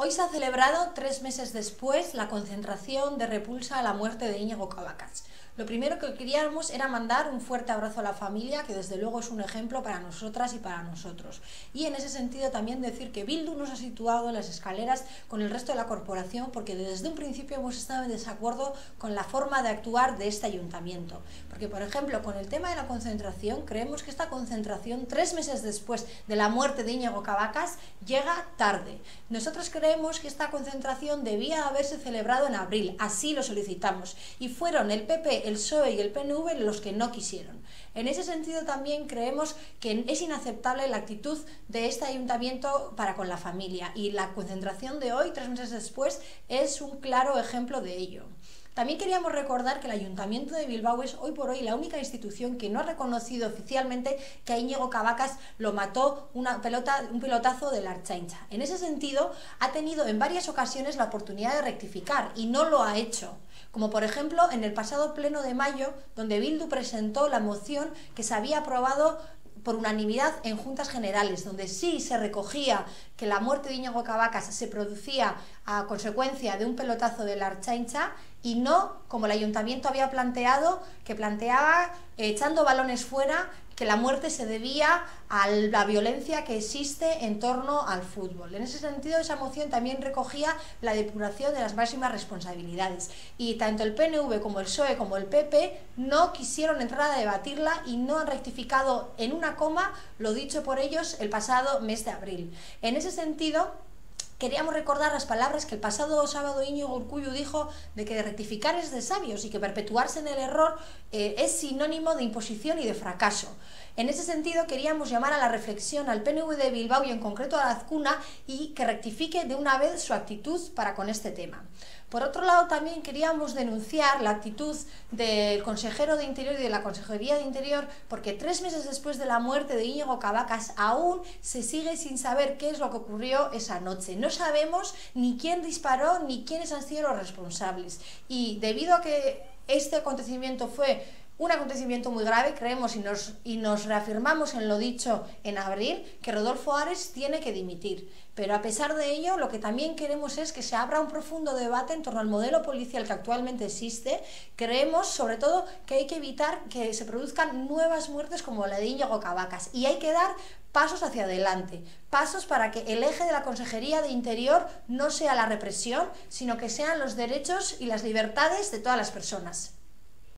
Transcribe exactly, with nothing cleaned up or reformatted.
Hoy se ha celebrado, tres meses después, la concentración de repulsa a la muerte de Íñigo Cabacas. Lo primero que queríamos era mandar un fuerte abrazo a la familia, que desde luego es un ejemplo para nosotras y para nosotros. Y en ese sentido también decir que Bildu nos ha situado en las escaleras con el resto de la corporación, porque desde un principio hemos estado en desacuerdo con la forma de actuar de este ayuntamiento. Porque, por ejemplo, con el tema de la concentración, creemos que esta concentración, tres meses después de la muerte de Íñigo Cabacas, llega tarde. Nosotros creemos que esta concentración debía haberse celebrado en abril, así lo solicitamos, y fueron el P P, el P S O E y el P N V los que no quisieron. En ese sentido también creemos que es inaceptable la actitud de este ayuntamiento para con la familia, y la concentración de hoy, tres meses después, es un claro ejemplo de ello. También queríamos recordar que el Ayuntamiento de Bilbao es hoy por hoy la única institución que no ha reconocido oficialmente que a Íñigo Cabacas lo mató una pelota, un pelotazo de la Ertzaintza. En ese sentido, ha tenido en varias ocasiones la oportunidad de rectificar y no lo ha hecho. Como por ejemplo en el pasado pleno de mayo, donde Bildu presentó la moción que se había aprobado por unanimidad en Juntas Generales, donde sí se recogía que la muerte de Íñigo Cabacas se producía a consecuencia de un pelotazo de la Ertzaintza, y no, como el Ayuntamiento había planteado, que planteaba, eh, echando balones fuera, que la muerte se debía a la violencia que existe en torno al fútbol. En ese sentido, esa moción también recogía la depuración de las máximas responsabilidades. Y tanto el P N V como el P S O E como el P P no quisieron entrar a debatirla y no han rectificado en una coma lo dicho por ellos el pasado mes de abril. En ese sentido, queríamos recordar las palabras que el pasado sábado Íñigo Urkullu dijo de que rectificar es de sabios y que perpetuarse en el error eh, es sinónimo de imposición y de fracaso. En ese sentido queríamos llamar a la reflexión al P N V de Bilbao y en concreto a la Azkuna, y que rectifique de una vez su actitud para con este tema. Por otro lado, también queríamos denunciar la actitud del consejero de Interior y de la Consejería de Interior, porque tres meses después de la muerte de Íñigo Cabacas aún se sigue sin saber qué es lo que ocurrió esa noche. No sabemos ni quién disparó ni quiénes han sido los responsables. Y debido a que este acontecimiento fue un acontecimiento muy grave, creemos y nos, y nos reafirmamos en lo dicho en abril, que Rodolfo Ares tiene que dimitir. Pero a pesar de ello, lo que también queremos es que se abra un profundo debate en torno al modelo policial que actualmente existe. Creemos, sobre todo, que hay que evitar que se produzcan nuevas muertes como la de Íñigo Cabacas, y hay que dar pasos hacia adelante, pasos para que el eje de la Consejería de Interior no sea la represión, sino que sean los derechos y las libertades de todas las personas.